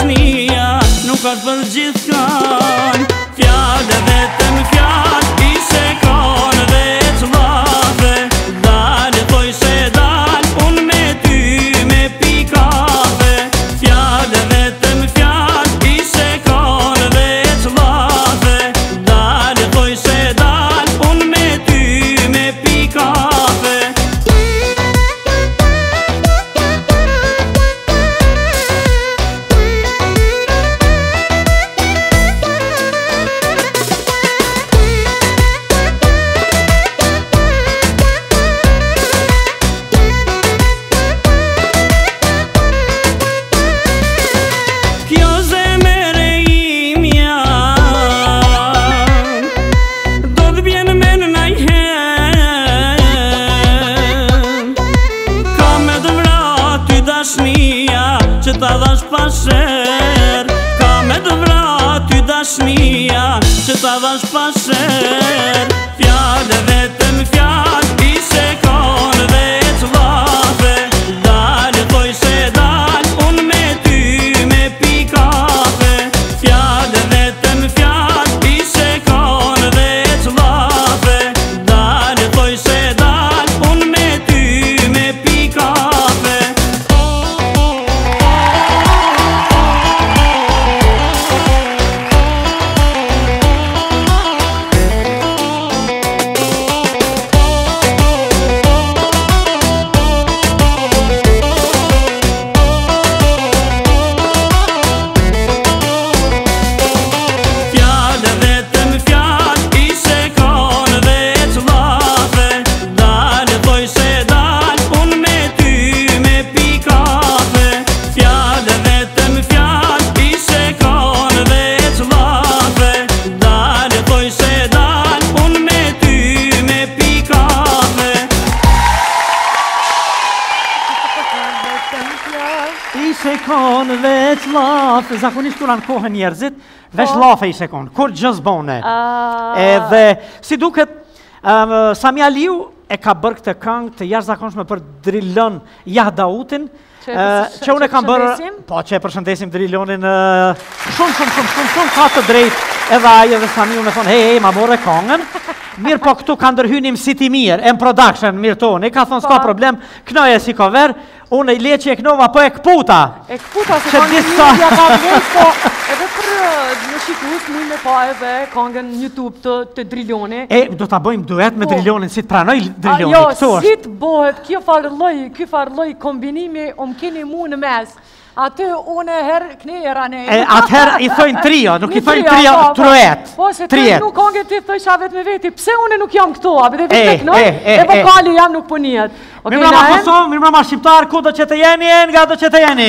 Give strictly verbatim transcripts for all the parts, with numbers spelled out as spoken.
dashnia nuk është për gjithkan. Fjallë vetëm fjallë i se kanë veç vafe. Dalë thoj se dalë unë me ty me pi kafe. Fjallë vetëm fjallë i se kanë veç vafe. Dalë thoj se dalë unë me ty me pi kafe. Që ta dhash pasher, ka me të vra ty dashnia, që ta dhash pasher. Fjallë vetëm fjallë i se kanë veç vafe. Dalë thoj se dalë unë me ty me pi kafe. Fjallë vetëm fjallë i se kanë veç vafe. Dalë thoj se dalë unë me ty me pi kafe. Se konë veç lafe, zakonisht kur anë kohën njerëzit, veç lafe i se konë, kur gjëzbone. Edhe, si duket, Sami Aliu e ka bërë këtë këngë të jashtëzakonshme për Drilon Jahdautin, që unë e kam bërë, po që e përshëndesim Drilonin, shumë, shumë, shumë, shumë, shumë, ka të drejt, edhe aje dhe Sami unë e thonë, hej, hej, ma more këngën, mirë po këtu ka ndërhynim si ti mirë, em production, mirë toni, ka thonë s'ka problem, knoje si cover, unë i leqi e knova, po e këputa. E këputa, se kanë një një ka vërë, po edhe për në shikus, mu me pa edhe kongën YouTube të Driloni. E, do t'a bëjmë duet me Drilonin, si t'pranoj Driloni, këtu është. Jo, si t'bohet, kjo farloj, kjo farloj kombinimi, om keni mu në mes. Aty unë herë knera ne. E, atëherë i thojnë trio, nuk i thojnë trio, truet. Po, se të nuk kongën ti thoj shavet me veti, pse unë nuk jam këto, a bide vite knoj, e vokali jam nuk pënijet. Mirë mrama Kosovë, mirë mrama Shqiptar, ku do që të jeni, nga do që të jeni.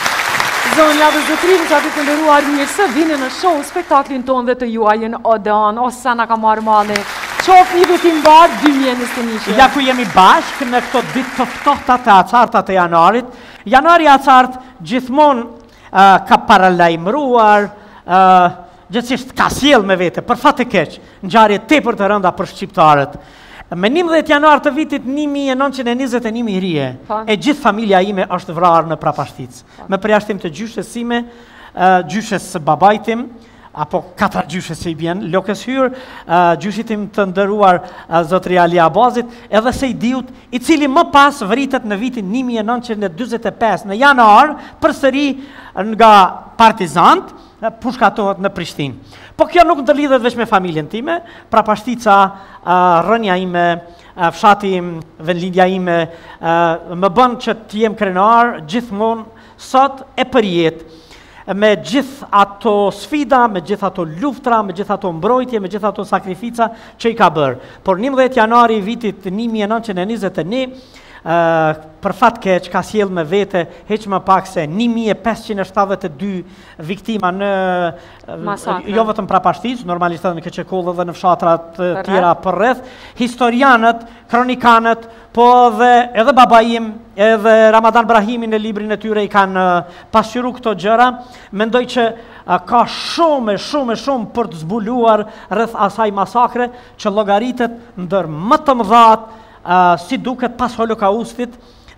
Zonja dhe zëtrim që aty të ndëruar mirë, se vini në show spektaklin ton dhe të juajin Odeon, ose sa na ka marrë mali. Qof një vitim barë, dy mjë njësë të njëshë. Ja ku jemi bashkë në këto ditë të ftohta të acarta të janarit. Janari acart gjithmonë ka paralajmëruar, gjithësisht ka sjell me vete, për fat të keq, ngjarje tepër të rënda për shqiptarët. Me njëmbëdhjetë janar të vitit një mijë e nëntëqind e njëzet e një rie, e gjithë familja ime është vrarë në Prapashtic. Me përjashtim të gjyshes sime, gjyshes babajtim, apo katra gjyshes që i bjen, lokës hyrë, gjyshitim të ndëruar zotri Ali Abazit, edhe se i diut, i cili më pas vritet në vitin një mijë e nëntëqind e dyzet e pesë në janar, përsëri nga partizant, pushkatohet në Prishtinë. Po kjo nuk ndërlidhet veç me familjen time, Prapashtica, rënja ime, fshati im, vendlindja ime, më bën që t'jem krenar gjithmonë sot e përjet, me gjithë ato sfida, me gjithë ato luftra, me gjithë ato mbrojtje, me gjithë ato sakrifica që i ka bërë. Por njëmbëdhjetë janari vitit një mijë e nëntëqind e njëzet e një, për fat keq ka sjell me vete heq më pak se një mijë e pesëqind e shtatëdhjetë e dy viktima në jo vetëm Prapashtic, normalisht edhe në Keqekull dhe në fshatrat të tjera përreth, historianët, kronikanët, po edhe edhe babaim, edhe Ramadan Brahimi në librin e tyre i kanë pasqyru këto gjëra, mendoj që ka shumë e shumë e shumë për të zbuluar rreth asaj masakre që llogaritet ndër më të mëdhat, si duket pas holokaustit